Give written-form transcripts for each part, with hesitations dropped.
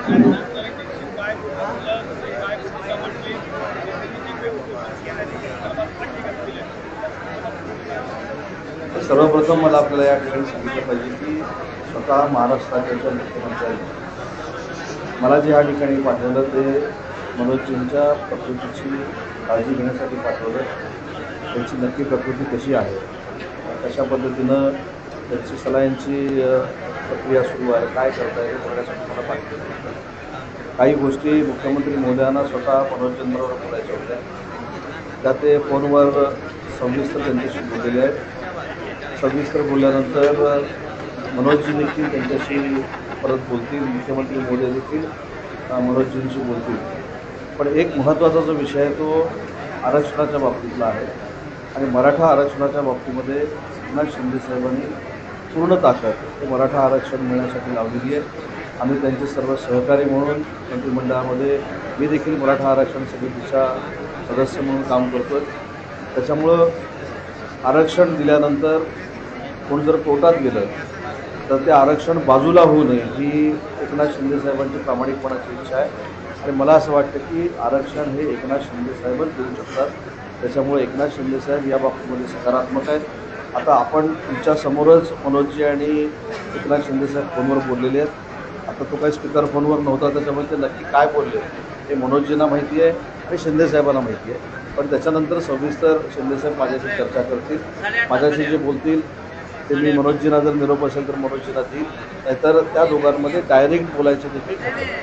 सर्वप्रथम मला आपल्याला या ठिकाणी सांगितलं पाहिजे की स्वतः महाराष्ट्राच्या मुख्यमंत्र्यांनी मला जे या ठिकाणी पाठवलं ते मनोजजींच्या प्रकृतीची काळजी घेण्यासाठी पाठवलं. त्यांची नक्की प्रकृती कशी आहे, कशा पद्धतीनं त्यांची सलाईंची प्रक्रिया सुरू आहे, काय करता येईल हे बघण्यासाठी मला पाठवलं. काही गोष्टी मुख्यमंत्री महोदयांना स्वतः मनोजजींबरोबर बोलायच्या होत्या, त्या ते फोनवर सविस्तर त्यांच्याशी बोललेले आहेत. सविस्तर बोलल्यानंतर मनोजजी देखील त्यांच्याशी परत बोलतील, मुख्यमंत्री महोदय देखील मनोजजींशी बोलतील. पण एक महत्त्वाचा जो विषय आहे तो आरक्षणाच्या बाबतीतला आहे आणि मराठा आरक्षणाच्या बाबतीमध्ये एकनाथ शिंदे साहेबांनी पूर्ण ताकद हे मराठा आरक्षण मिळण्यासाठी लावलेली आहे. आम्ही त्यांचे सर्व सहकारी म्हणून मंत्रिमंडळामध्ये मी देखील मराठा आरक्षण समितीचा सदस्य म्हणून काम करतो आहे. त्याच्यामुळं आरक्षण दिल्यानंतर कोण जर कोर्टात गेलं तर ते आरक्षण बाजूला होऊ नये ही एकनाथ शिंदे साहेबांची प्रामाणिकपणाची इच्छा आहे आणि मला असं वाटतं की आरक्षण हे एकनाथ शिंदे साहेबच देऊ शकतात. त्याच्यामुळे एकनाथ शिंदे साहेब या बाबतीमध्ये सकारात्मक आहेत. आता आपण तुमच्या समोरच मनोजजी आणि एकनाथ शिंदे साहेब फोनवर बोललेले आहेत. आता तो काही स्पीकर फोनवर नव्हता, त्याच्यामुळे ते नक्की काय बोलले हे मनोजजींना माहिती आहे आणि शिंदे साहेबांना माहिती आहे. पण त्याच्यानंतर सविस्तर शिंदे साहेब माझ्याशी चर्चा करतील, माझ्याशी जे बोलतील ते मी मनोजजींना जर निरोप असेल तर मनोजजींना देईल, नाहीतर त्या दोघांमध्ये डायरेक्ट बोलायचे देखील.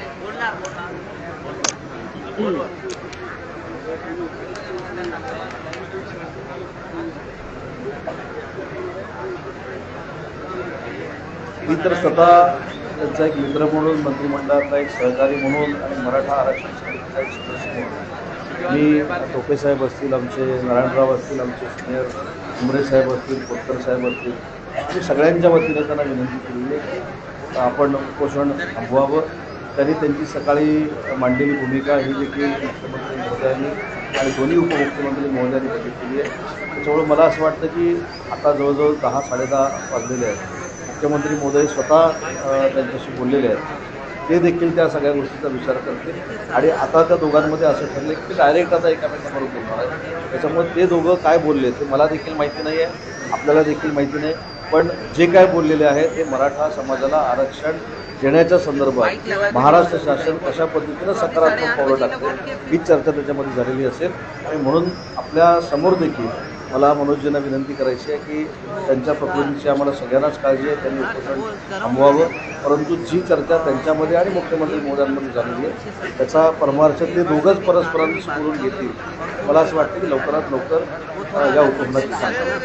मी तर स्वतः त्यांचा एक मित्र म्हणून, मंत्रिमंडळातला एक सहकारी म्हणून आणि मराठा आरक्षण समितीचा एक सदस्य म्हणून मी टोपे साहेब असतील, आमचे नारायणराव असतील, आमचे सिनियर उमरे साहेब असतील, कोटकर साहेब असतील, मी सगळ्यांच्या वतीनं त्यांना विनंती केली आहे की आपण उपोषण थांबवावं. त्यांनी त्यांची सकाळी मांडलेली भूमिका ही देखील मुख्यमंत्री महोदयांनी आणि दोन्ही उपमुख्यमंत्री महोदयांनी बघितलेली आहे. त्याच्यामुळे मला असं वाटतं की आता जवळजवळ 10-10:30 वाजलेले आहेत. मुख्यमंत्री महोदय स्वतः त्यांच्याशी बोललेले आहेत. ते देखील त्या सगळ्या गोष्टीचा विचार करतील आणि आता त्या दोघांमध्ये असं ठरलं की ते डायरेक्ट आता एकामेकांबरोबर बोलणार आहे. त्याच्यामुळे ते दोघं काय बोलले ते मला देखील माहिती नाही आहे, आपल्याला देखील माहिती नाही. पण जे काय बोललेले आहे ते मराठा समाजाला आरक्षण देण्याच्या संदर्भात महाराष्ट्र शासन कशा पद्धतीनं सकारात्मक पावलं टाकते ही चर्चा त्याच्यामध्ये झालेली असेल. आणि म्हणून आपल्या समोर देखील मला मनोजजींना विनंती करायची आहे की त्यांच्या प्रकृतीची आम्हाला सगळ्यांनाच काळजी आहे, त्यांनी उपोषण थांबवावं. परंतु जी चर्चा त्यांच्यामध्ये आणि मुख्यमंत्री महोदयांमध्ये झालेली आहे त्याचा परमार्थ ते दोघंच परस्परांशी बोलून घेतील. मला असं वाटतं की लवकरात लवकर या उपोषणाची सांगा.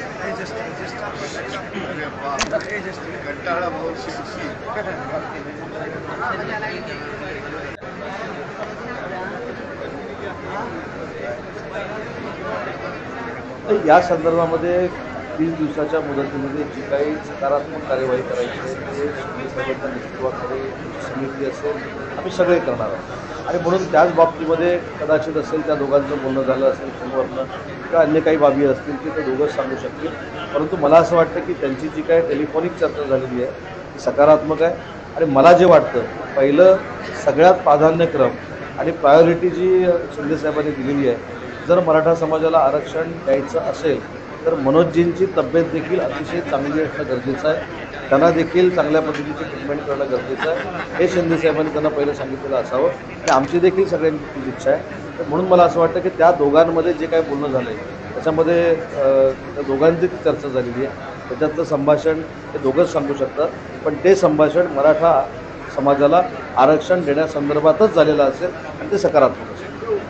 या संदर्भामध्ये 30 दिवसाच्या मुदतीमध्ये जी काही सकारात्मक कार्यवाही करायची आहे ते शिंदे साहेबांच्या नेतृत्वाखाली समिती असेल, आम्ही सगळे करणार आहोत. आणि म्हणून त्याच बाबतीमध्ये कदाचित असेल त्या दोघांचं बोलणं झालं असेल फोनवरनं किंवा अन्य काही बाबी असतील की ते दोघंच सांगू शकतील. परंतु मला असं वाटतं की त्यांची जी काही टेलिफोनिक चर्चा झालेली आहे ती सकारात्मक आहे. आणि मला जे वाटतं पहिलं सगळ्यात प्राधान्यक्रम आणि प्रायोरिटी जी शिंदे साहेबांनी दिलेली आहे, जर मराठा समाजाला आरक्षण द्यायचं असेल तर मनोजजींची तब्येत देखील अतिशय चांगली असणं गरजेचं आहे. त्यांना देखील चांगल्या पद्धतीची ट्रीटमेंट करणं गरजेचं आहे हे शिंदे साहेबांनी त्यांना पहिलं सांगितलेलं असावं. हे आमची देखील सगळ्यांची तीच इच्छा आहे. तर म्हणून मला असं वाटतं की त्या दोघांमध्ये जे काही बोलणं झालं आहे त्याच्यामध्ये त्या दोघांची चर्चा झालेली आहे, त्याच्यातलं संभाषण हे दोघंच सांगू शकतात. पण ते संभाषण मराठा समाजाला आरक्षण देण्यासंदर्भातच झालेलं असेल आणि ते सकारात्मक असेल.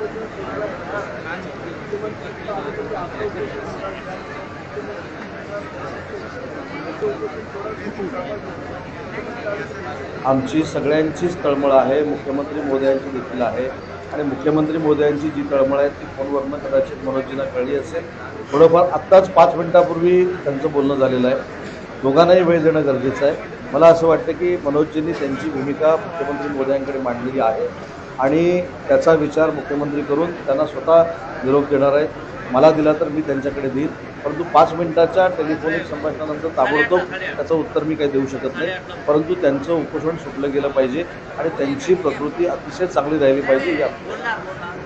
आमची सगळ्यांचीच तळमळ आहे, मुख्यमंत्री महोदयांची देखील आहे. आणि मुख्यमंत्री महोदयांची जी तळमळ आहे ती फोनवरनं कदाचित मनोजजींना कळली असेल. थोडंफार आत्ताच 5 मिनिटापूर्वी त्यांचं बोलणं झालेलं आहे. दोघांनाही वेळ देणं गरजेचं आहे. मला असं वाटतं की मनोजजींनी त्यांची भूमिका मुख्यमंत्री महोदयांकडे मांडलेली आहे आणि त्याचा विचार मुख्यमंत्री करून त्यांना स्वतः निरोप देणार आहेत. मला दिला तर मी त्यांच्याकडे देईन. परंतु 5 मिनिटाच्या टेलिफोनिक संभाषणानंतर ताबडतोब त्याचं उत्तर मी काही देऊ शकत नाही. परंतु त्यांचं उपोषण सुटलं गेलं पाहिजे आणि त्यांची प्रकृती अतिशय चांगली राहिली पाहिजे ही अपेक्षा.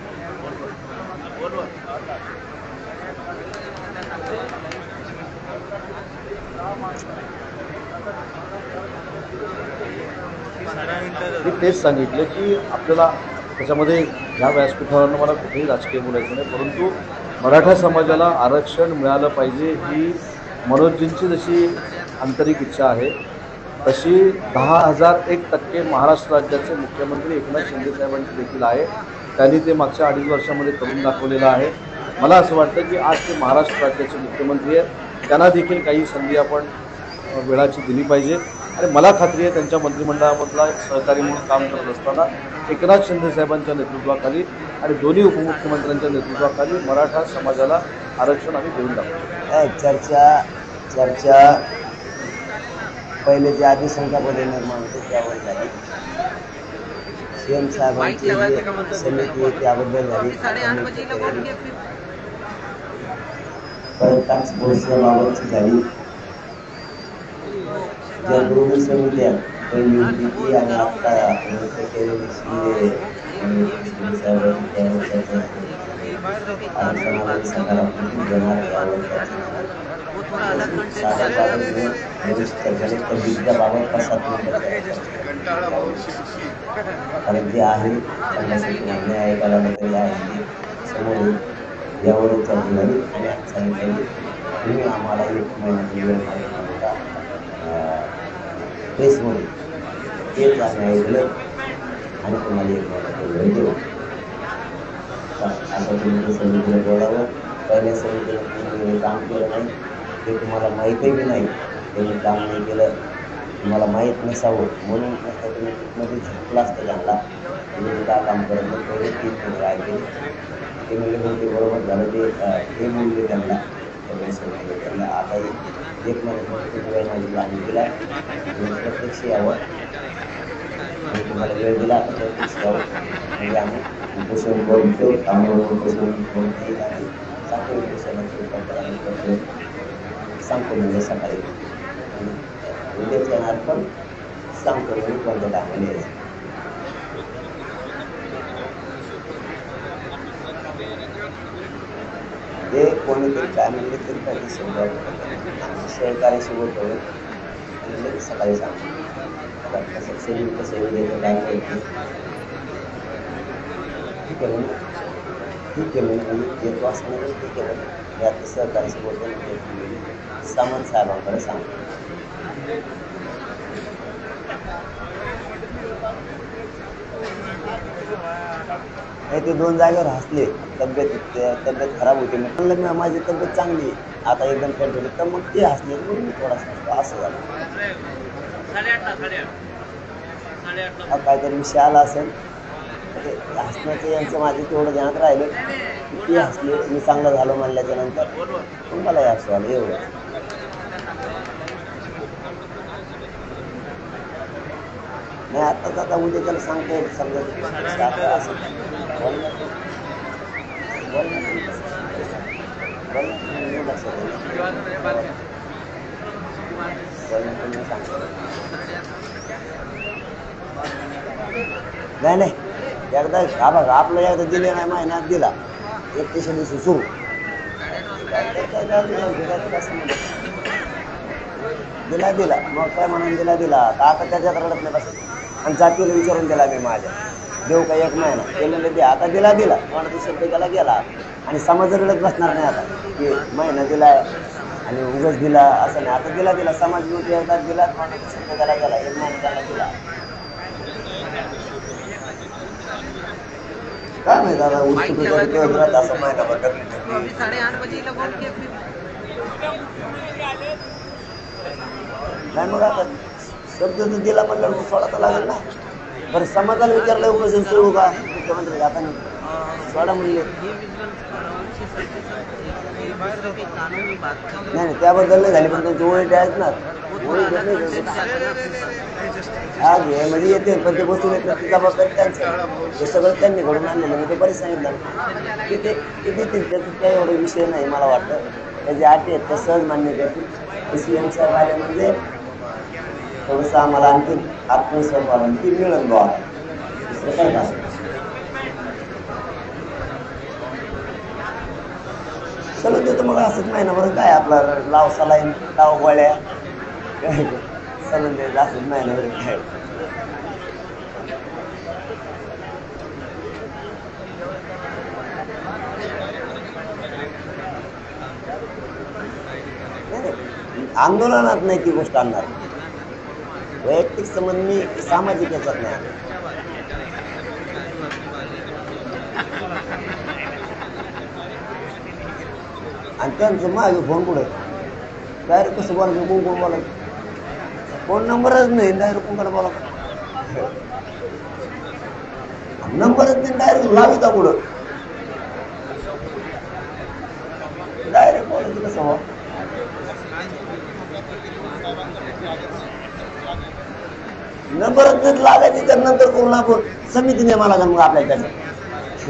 मी तेच सांगितलं की आपल्याला त्याच्यामध्ये ह्या व्यासपीठावरनं मला कुठेही राजकीय बोलायचं नाही, परंतु मराठा समाजाला आरक्षण मिळालं पाहिजे ही मनोजींची जशी आंतरिक इच्छा आहे तशी 10,001% महाराष्ट्र राज्याचे मुख्यमंत्री एकनाथ शिंदे साहेबांची देखील आहे. त्यांनी ते मागच्या 2.5 वर्षामध्ये करून दाखवलेलं आहे. मला असं वाटतं की आज ते महाराष्ट्र राज्याचे मुख्यमंत्री आहेत, त्यांना देखील काही संधी आपण वेळाची दिली पाहिजे आणि मला खात्री आहे त्यांच्या मंत्रिमंडळामधला एक सहकारी म्हणून काम करत असताना एकनाथ शिंदे साहेबांच्या नेतृत्वाखाली आणि दोन्ही उपमुख्यमंत्र्यांच्या नेतृत्वाखाली मराठा समाजाला आरक्षण आम्ही देऊन टाकतो. चर्चा पहिले जे आधी संख्यापदे निर्माण होते त्यावर झाली. सीएम साहेबांची समिती आहे त्याबद्दल झाली. परत टास्क फोर्सच्या बाबतची झाली. ज्या दोन्ही समित्या पहिली होती ती आणि आता केलेली शिंदे साहेबांची त्यावर आरक्षणाला सकारात्मक देणार यावर बाबत कारण जे आहे त्यांना ऐकायला आहे समोर यावर चर्चा झाली आणि सांगितलं तुम्ही आम्हाला 1 महिन्याची वेळ मागितला प्रेसमध्ये तेच आम्ही ऐकलं आणि तुम्हाला 1 महिन्याची वेळ देऊ. आता तुम्ही समितीला बोलावं. पहिल्या समितीला तुम्ही काम केलं नाही ते तुम्हाला माहीतही नाही. त्यांनी काम नाही केलं तुम्हाला माहीत नसावं म्हणून तुम्ही मध्ये झटला असतं त्यांना तुम्ही काय काम करत नाही. पहिले 3 महिने काय केले ते म्हणजे ते बरोबर झालं ते बोलले त्यांना त्यांना आताही 1 महिन्यात वेळ माझी आम्ही दिला प्रत्यक्ष यावं आणि तुम्हाला वेळ दिला आता प्रत्यक्ष यावं म्हणजे आम्ही उपोषण करतो. आम्हाला उपोषण कोणतेही आणि सांगतो उपोषणाची करतो सांगतो म्हणजे सकाळी उद्याच येणार पण सांगतो म्हणजे कोणत्या टाकायला यायचं. ते कोणीतरी काय म्हणले तरी काही सहकार्यासोबत होईल आणि लगेच सकाळी सांगतो कसं सेविंग कसं उद्याचं काय माहिती ठीक आहे म्हणजे ठीक आहे म्हणजे 1 वाजता ठीक आहे म्हणजे यात सहकार्यासोबत सामंत साहेबांकडे सांगतो. नाही ते 2 जागेवर हसले. तब्येत खराब होती म्हणलं माझी तब्येत चांगली आता एकदम कंट्रोल तर मग ते हसले म्हणून मी थोडासा असं झालं. काहीतरी विषय आला असेल ते हसण्याचं यांचं माझं तेवढं ध्यानात राहिलं की ते हसले मी चांगलं झालो म्हणल्याच्या नंतर पण मला हे हसू आलं एवढं. नाही आता उद्या त्याला सांगता येईल समजा असं नाही एकदा हा बघा आपलं एकदा दिले नाही महिन्यात दिला 31 दिवशी सुरू दिला मग काय म्हणून दिला आता त्याच्यात रडत नाही बस आणि जातीला विचारून दिला मी माझ्या देऊ का 1 महिना केलेलं दे आता दिला कोणाचा शब्द गेला आणि समाज रडत बसणार नाही आता की महिना दिलाय आणि उगाच दिला असं नाही. आता दिला समाज मोठी एकदा दिला कोणाचा शब्द गेला 1 महिना त्याला दिला. काय माहिती आता उत्सुक असं महिनाभर नाही मग आता शब्द तर दिला म्हणलं सोडा तर लागेल ना. बरं समाजाला विचारलं उपोषण सुरू का मुख्यमंत्री आता सोडा म्हणले नाही त्याबद्दल नाही झाली पण त्यांची ओळख आहेत ना आज हे म्हणजे येते पण ते बसून येत ती जबाबदारी त्यांचं हे सगळं त्यांनी घडून आणलेलं मी ते बरेच सांगितलं की ते देतील त्याचा काही एवढा विषय नाही मला वाटतं. त्याची अटी आहेत त्या सहज मान्य करतील. सीएम साहेब आले म्हणजे थोडंसं आम्हाला आणखी आत्मविश्वास वाढून ती मिळून बघा दुसरं काय का. चलो देतो मग असंच महिनाभर काय आपला लाव सलाईन लाव गोळ्या काय चलून द्यायचं असंच महिनाभर काय. आंदोलनात नाही ती गोष्ट आणणार. वैयक्तिक संबंध मी सामाजिक याच्यात नाही. आणि त्यांचं मागे फोन कुठे डायरेक्ट कसं बोलायचं कोण कोण बोलायचं फोन नंबरच नाही डायरेक्ट कोणकडे बोलायचं नंबरच नाही डायरेक्ट लाविता कुठं डायरेक्ट बोलायचं कसं नंबरच नाही लागायची तर नंतर कोण आपण समितीने मला मग आपल्या त्याच्यात.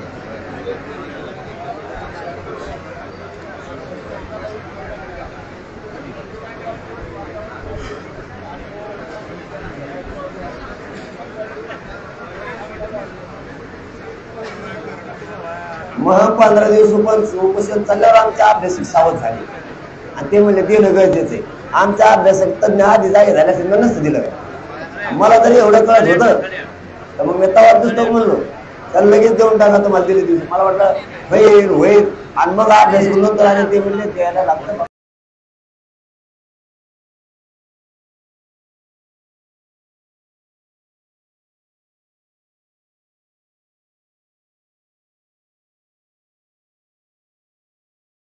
मग 15 दिवस उपोषण चालल्यावर आमच्या अभ्यासिक सावध झाले आणि ते म्हणले देणं गरजेचं आहे. आमच्या अभ्यासक तज्ञ आधी जागे झाल्या असेल नसतं दिलं. मला जरी एवढं कळत होतं तर मग मी तवा पुस्तक म्हणलो त्याला लगेच देऊन टाका तुम्हाला दिले दिवशी. मला वाटलं होईल होईल आणि मग अभ्यास नंतर आणि ते म्हणले द्यायला लागतं.